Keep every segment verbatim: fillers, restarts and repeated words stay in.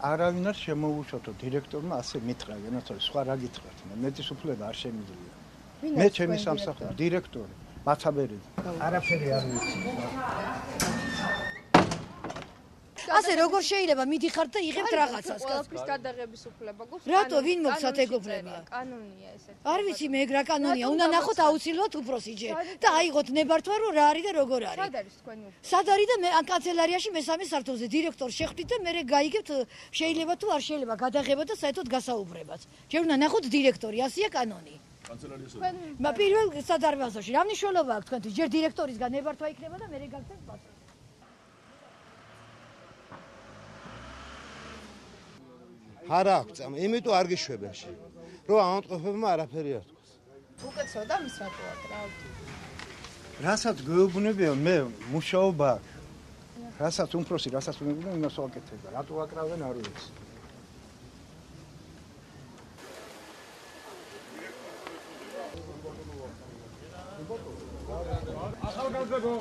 არავინ არ შემოუშვათო დირექტორმა ასე მითხრა, განაცხადა, სხვა რა გითხრათ, მეტის უფლება არ შემიძლია. მე ჩემი სამსახური დირექტორი, მაცაბერიძე. არაფერი არ ვიცი. ასე როგორ შეიძლება მიდიხართ და იღებთ რაღაცას? ყველაფრის გადაღების უფლება გვაქვს. რატო ვინ მოგვცათ ეგ უფლება? კანონია ესე. არ ვიცი მე ეგ რა კანონია, უნდა ნახოთ აუცილებლად უფროსი ჯერ და აიღოთ ნებართვა რომ რა არის და როგორ არის. სად არის თქვენი უფროსი? სად არის და მე ან კანცელარიაში მესამე სართულზე დირექტორს შეხვდით და მე გაიგებთ შეიძლება თუ არ შეიძლება გადაღება და საერთოდ გასაუბრებაც. ჯერ უნდა ნახოთ დირექტორი, ასეა კანონი. კანცელარიაში. მა პირველ სადარბაზოში რა მნიშვნელობა აქვს თქვენთვის? ჯერ დირექტორისგან ნებართვა იქნება და მე გაგცემთ პასუხი. არა აქვს წამი, იმიტომ არ გიშვებენ შე. რომ ავადმყოფებმა არაფერი არ თქვას. უკეთესოდა მის რატოა რა? რასაც გვეუბნებიან მე მუშაობა აქვს. რასაც უმფროსი, რასაც უნებიან იმას ვაკეთებ. რატო აკრავენ არ ვიცი. ახალგაზრდო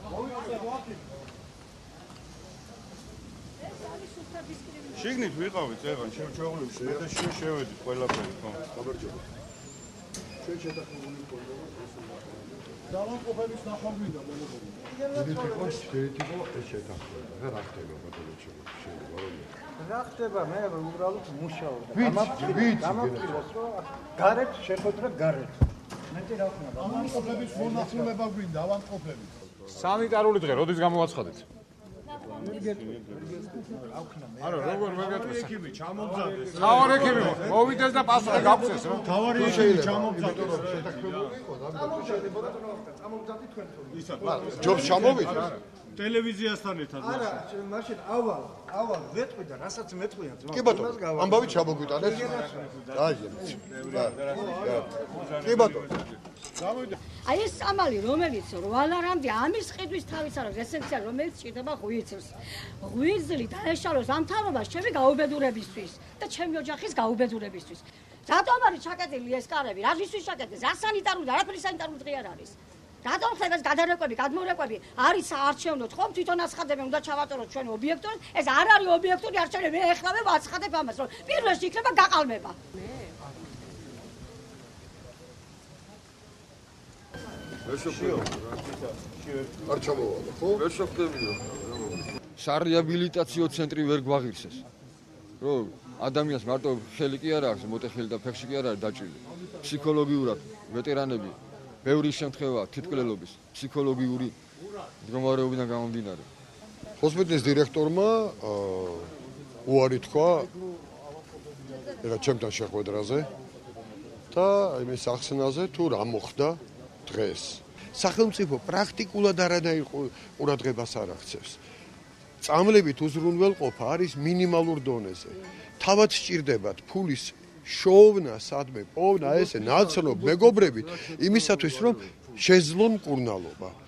შიგნით ვიყავით ეხან შევჩოღლებში და შევედით ყველაფერი ხო გამარჯობა ჩვენ შედახული ყოლო დავანყოფების ნახვა გვინდა მოგებული დიდი იყო შეეთი ყო ეს შედახული რა ხდება ბატონო შეიძლება რომ რა ხდება მე უბრალოდ მუშაობ გამაფრინავს გამაფრინავს რომ გარეთ შეხვედრა გარეთ მეტი რა ხდება დავანყოფების მონახულება გვინდა დავანყოფების სანიტარული დღე როდის გამოაცხადეთ არა როგორ მეგეთქვა ექიმი ჩამომძადეს თავარ ექიმი მოვიდეს და პასუხი გაგვცეს რა თავარი ექიმი ჩამომძადეს შეთანხმებული იყო და შეიძლება და წამომძადი თქვენ თორე ისა ჯობს ჩამოვიდა ტელევიზიასთან ერთად არა მაშინ ავალ ავალ ვეტყვი და რასაც მეტყვიან ძმა კი ბატონო ამბავი ჩამოგვიტანეთ აი კი ბატონო აი ეს სამალი რომელიც რვალარამდე ამის ყიდვის თავის არის ესენცია რომელიც ჭირდება ღვიძლს ღვიძლი დაეშალოს ამ თანობას ჩემი გაუბედურებისთვის და ჩემი ოჯახის გაუბედურებისთვის რატომ არის ჩაკეტილი ეს კარები რასთვის ჩაკეტეს რა სანიტარული და არაფერი სანიტარული დღე არ არის რატომ ხდება ეს გადარკვევები გადმორკვევები არის საარჩევნოთ ხომ თვითონ აცხადებენ უნდა ჩავაწეროთ ჩვენი ობიექტური ეს არ არის ობიექტური არჩევნები მე ეხლავე ვაცხადებ ამას რომ პირველში იქნება გაყალბება არ ჩამოვალო ხო? ვერ შევხვდებიო. სარეაბილიტაციო ცენტრი ვერ გვაღირსეს. რომ ადამიანს მარტო ხელი კი არ აქვს, მოტეხილი და ფეხში კი არ არის დაჭრილი. ფსიქოლოგიურად ვეტერანები ბევრი შემთხვევაა თითქმის ფსიქოლოგიური მდგომარეობიდან გამომდინარე. ჰოსპიტალის დირექტორმა უარი თქვა ეხა ჩემთან შეხვედრაზე და იმის ახსნაზე თუ რა მოხდა დღეს. სახელმწიფო პრაქტიკულად არანაირ ყურადღებას არ აქცევს. წამლებით უზრუნველყოფა არის მინიმალურ დონეზე. თავად სჭირდებათ ფულის შოვნა, სადმე პოვნა, ესე ნაცნობ მეგობრებით იმისათვის რომ შეძლონ მკურნალობა.